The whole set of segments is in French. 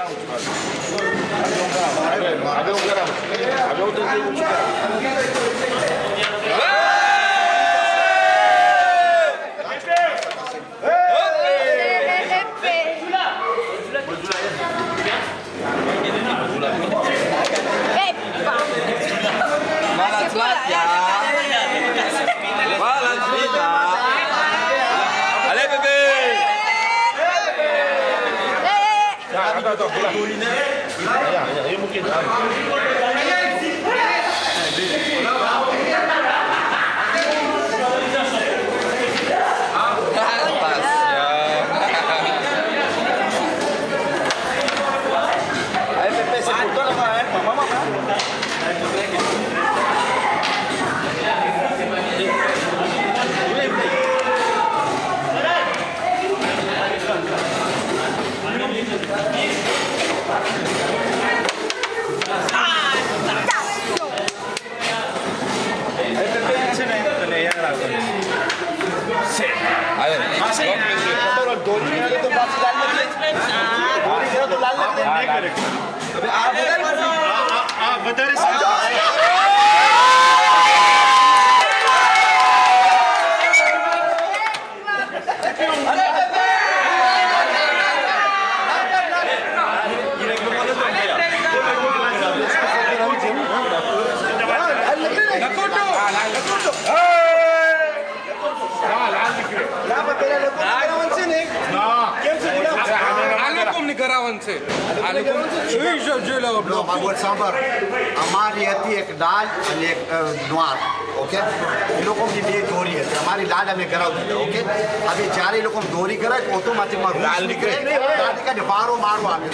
हमारी आती एक दाल और एक नवार, ओके। ये लोगों की लिए दोरी है, हमारी दाल हमें कराओ देते, ओके। अभी चारे लोगों को दोरी करा तो ऑटोमेटिक मार दाल निकले, दाल का डिफारो मारो आगे।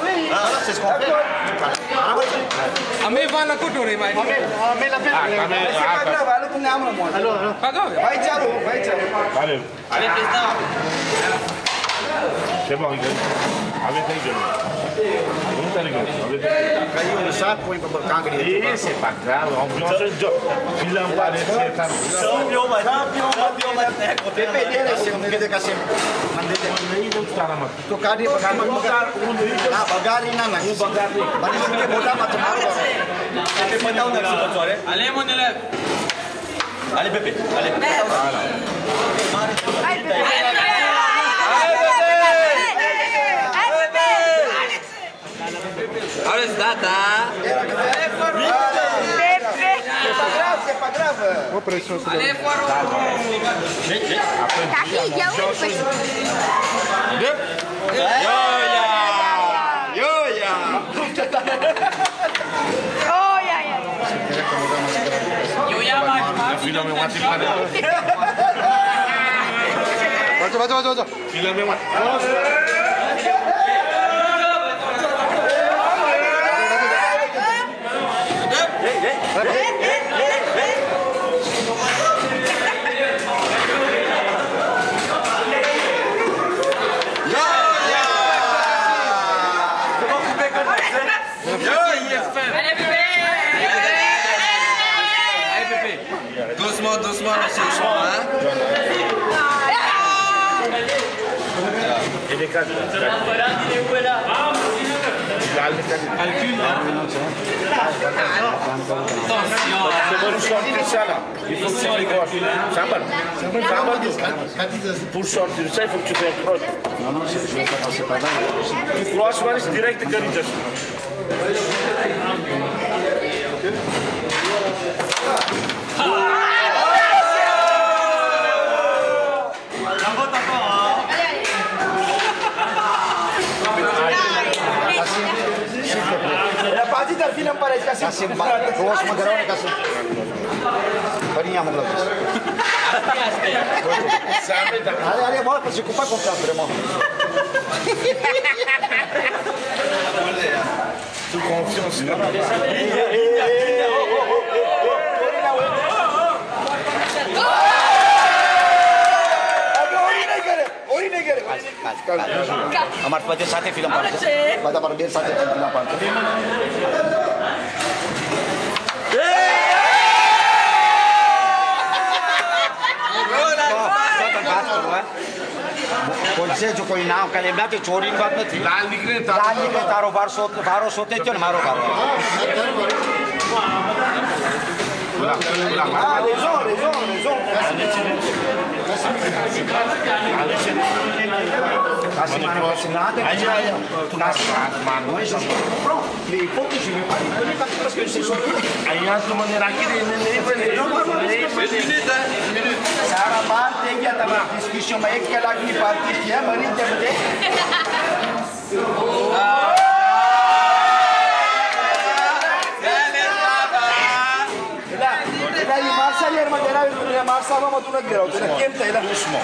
हमें वाला को डोरे मार। हमें लपेट। वालों को नाम रमो। Hello hello. भाई चारो। Vale. अरे कितना? C'est bon, avete ragione. Non te ricordo. कहीं वो साथ कोई कांगड़ी है। C'est pas grave, ambiance de job. Il a pas de certain. Pepe dia ni sim, kita kasih mandi dia. तो काड़ी बगार हाँ बगारी ना नहीं बगारी बड़ी उनके बोला मत मारो पेपे बताओ ना किसी बच्चों रे अले मोने अले पेपे अले Ahora es data. C'est pas grave. Allez, Poirot. 맞아. 필라메만. Doucement, hein? Il est calme. Pour sortir ça là, il faut que tu fais quoi? Sambal. Pour sortir ça, il faut que tu fasses croche. Non, je vais pas passer par là. Tu crosses, c'est direct que tu Film parece que assim gosto magrão é assim farinha mogla allez moi parce que je peux pas comprendre vraiment toute confiance हमारे बच्चे साथे फिल्म पढ़ते बता पर देर साथे फिल्म पढ़ते पोलिसचे कोई नाव कलेमना ते चोरी बात न थी लाल निकले तारो बारो सोते चो मारो बारो सारा बात देखिए तब डिस्कशन में एक कलाक की बात किया मरीज जब दे Marsava mă tună greu, tună chemtă, e la ușmă.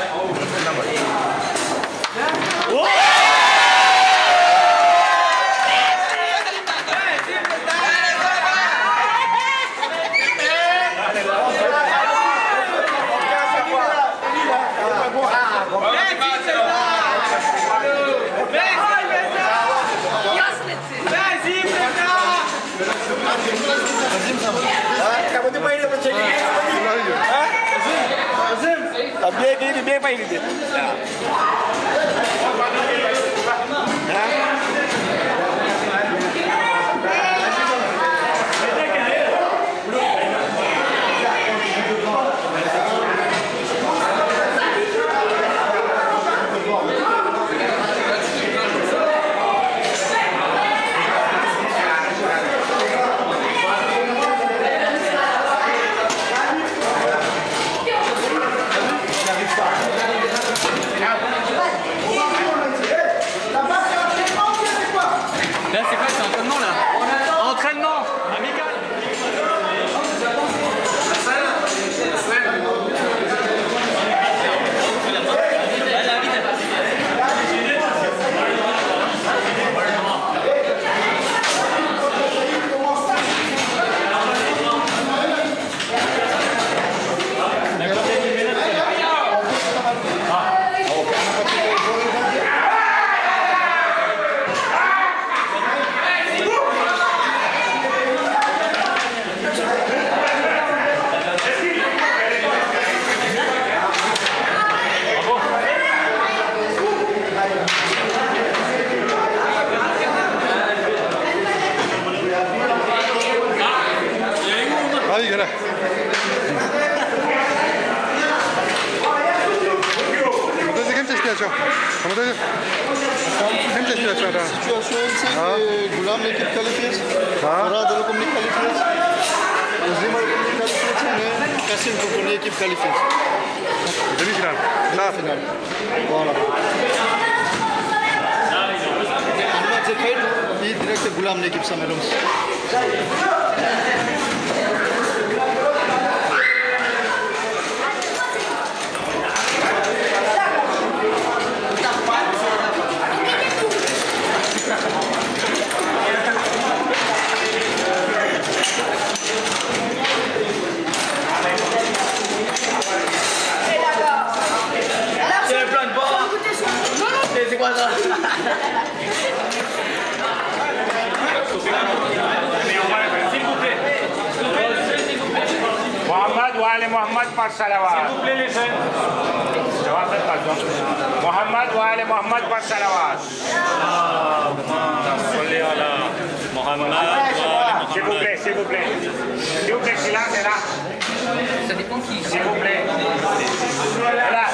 Bem para ele. गुलाम l'équipe qualifiée. Fora de l'equipe qualifiée. Zimmer qualifiée. Kassim pour l'équipe qualifiée. Demi-finale. La finale. Voilà. Ahmed Zekir, il direct Gulam l'équipe Samerums. Mohammad पर सलावत s'il vous plaît les jeunes Mohammad वाले मोहम्मद पर सलावत s'il vous plaît s'il vous plaît s'il vous plaît silence est là ça dépend qui s'il vous plaît là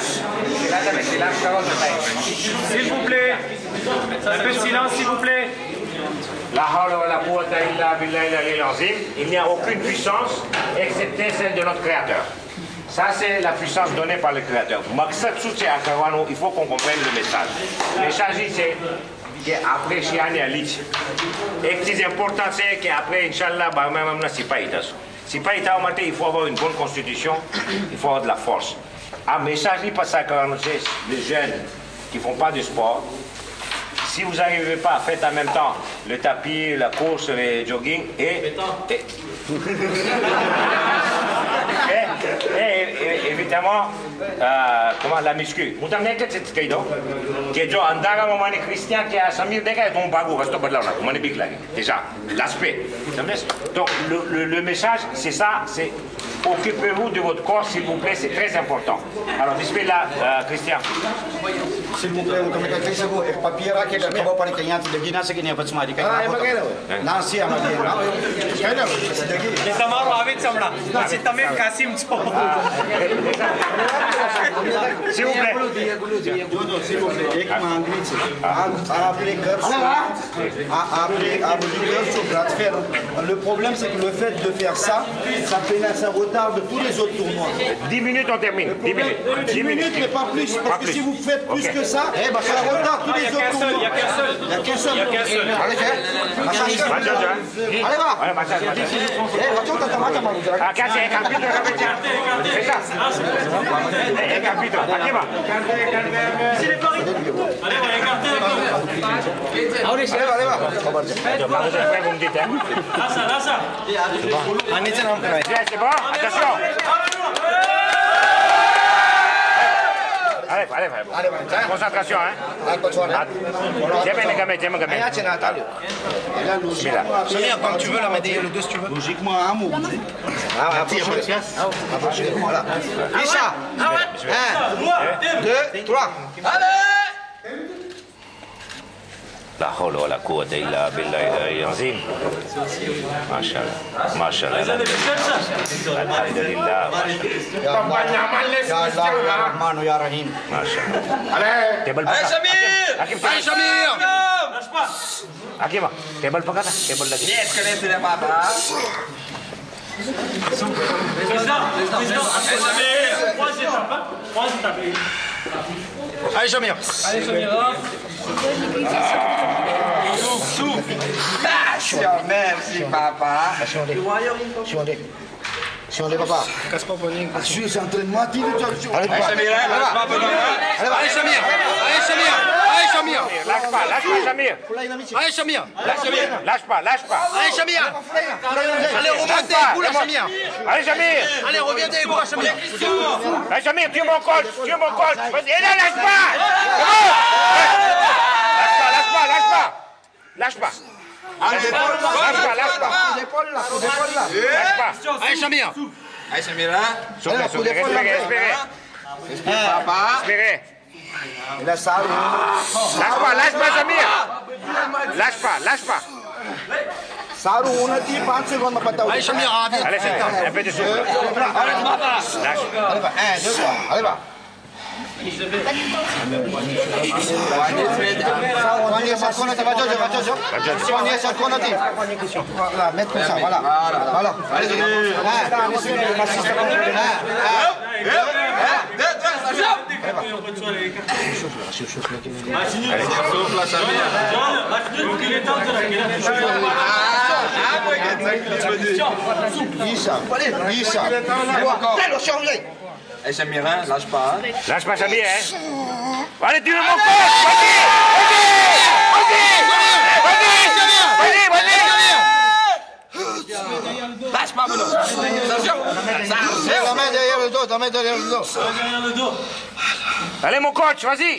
s'il vous plaît un peu de silence s'il vous plaît. Il n'y a aucune puissance excepté celle de notre Créateur. Ça, c'est la puissance donnée par le Créateur. Il faut qu'on comprenne le message. Le message, c'est qu'après, et c'est important, c'est qu'après, Inch'Allah, il faut avoir une bonne constitution, il faut avoir de la force. Un message, c'est les jeunes qui ne font pas de sport. Si vous n'arrivez pas à faire en même temps le tapis, la course, le jogging et évitez notamment comment la muscu. Mutam nekk ci kay do. Que jo andara mo mani Christian qui a Samir deka ton bago resto badla na. Mani big là. Déjà l'aspect. Donc le message c'est ça, c'est occupez-vous de votre corps s'il vous plaît, c'est très important. Alors bismillah Christian. S'il vous plaît, comme le fait vous et papier raquet de kabo par les de Guinée ce qui n'est pas de mari. Non, si à ma Les Amaro avec Samra. C'est Tamir Kassim. S'il vous plaît. एक मांगनी थी आपने कर faire. Le problème c'est que le fait de faire ça, ça retarde tous les autres tournois. 10 minutes on termine. 10 minutes. 10 minutes mais pas plus, parce que si vous faites plus que ça, ça retarde tous les autres tournois. Il n'y a qu'un seul. Allez, va. C'est bon, attention. Allez, concentration, hein. Samir, quand tu veux la médaille, le 2 si tu veux. Logiquement, un mot. Voilà. Isha. 1, 2, 3. لا حول ولا قوة إلا بالله العظيم. ما شاء الله ما شاء الله الحمد لله يا رحمن يا رحيم ما شاء الله. Table Allez Samir. Allez Samir. Akima, table pagata, table lagi. Yes, kalian tidak apa-apa. Allez Samir. Allez Samir. Merci papa. Si on est papa. Casse pas bonne. Je suis entraînement. Allez Samir. Allez Samir. Allez Samir. Allez Samir. Lâche pas Samir. Allez Samir. Lâche pas. Allez Samir. Allez remontez les boules Samir. Allez Samir. Allez reviens des boules Samir. Allez Samir, tu mon coach. Vas-y, lâche pas. Lâche pas. Allez Samir. Allez Samir. Espérez. Il a ça. Lâche pas Samir. Lâche pas. Saru, on a dit 5 secondes, Allez Samir, allez, un peu de souffle. Lâche. Allez, va. Voilà, mettre comme ça, voilà. Allez, Allez Samir, lâche pas. Lâche pas Samir, hein. Allez, tu mon coach. Vas-y. Lâche pas Bruno. Attention. la main derrière le dos, Allez mon coach, vas-y.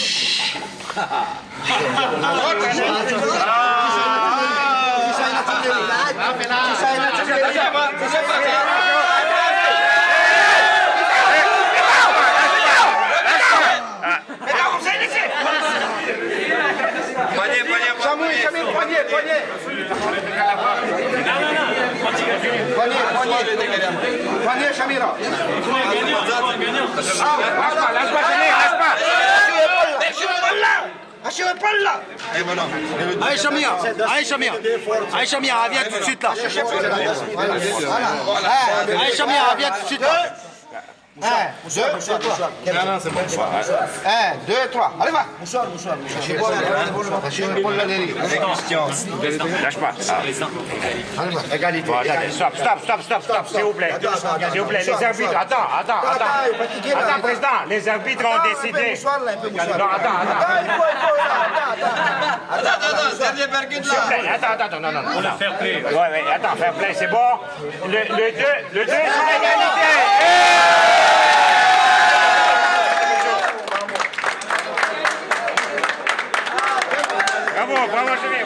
Poignet, Chamira. Lâche pas, Allez Samir, viens tout de suite là. Allez Samir, viens tout de suite là. 1, 2, 3. Allez, va. Mouchoir. Lâche pas. Égalité. Stop, s'il vous plaît. Les arbitres, attends, président, les arbitres ont décidé. Non, attends. Attends, non. Fair play. Ouais, attends, fair play, c'est bon. Le 2 sur égalité.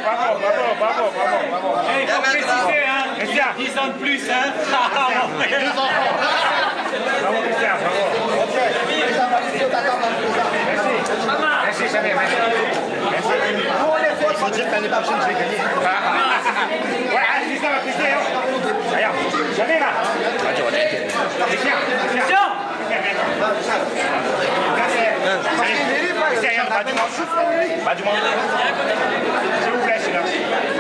bravo. Il faut préciser, hein. 10 ans de plus, hein. Deux enfants. Bravo, Christian, bravo. Ok. Les invalides, on t'attend dans le présent. Merci, Samir, merci. Pour les fois, il faut dire que l'année prochaine, je vais gagner. Ouais, Christian, Christian. Regarde, Samir, là. Christian. Pas du monde. S'il vous plaît, sinon.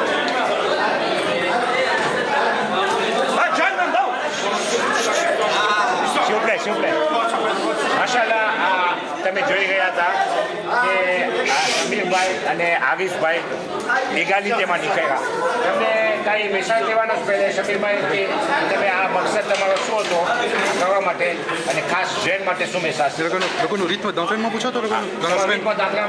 S'il vous plaît. Machallah, tamit joy gayata. Samir Bay, Arif Bay, égalité manikera. Kay message wana spele Samir Bay tame maksad na marosoto kawa mate khas jeune mate su message. Le rythme d'entraînement pour toi dans la semaine.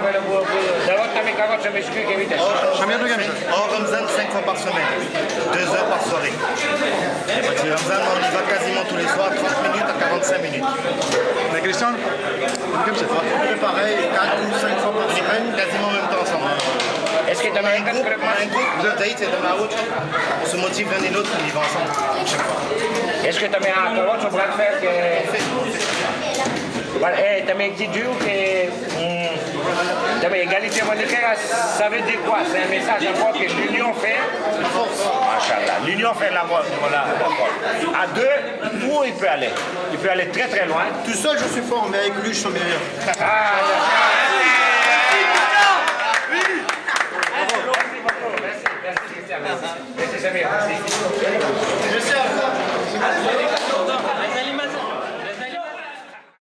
En Ramzan, 5 fois par semaine, 2 heures par soirée. Et Ramzan, on y va quasiment tous les soirs, 30 minutes à 45 minutes. Mais Christian, comme ça. Pareil, 4 ou 5 fois par semaine, quasiment en même temps ensemble. Est-ce que tu as Un groupe de date et de la route, on se motive l'un et l'autre, on y va ensemble. Chaque fois. est-ce que tu as mis un carreau sur bras de fer que... Tu as mis un petit dur que... Tu as mis égalité monétaire, ça veut dire quoi? C'est un message à quoi que l'union fait... Machallah, l'union fait la force. À deux, où il peut aller? Il peut aller très très loin. Tout seul, je suis fort, mais avec lui, je suis meilleur. Merci Christian, merci Samir, merci. Merci à vous.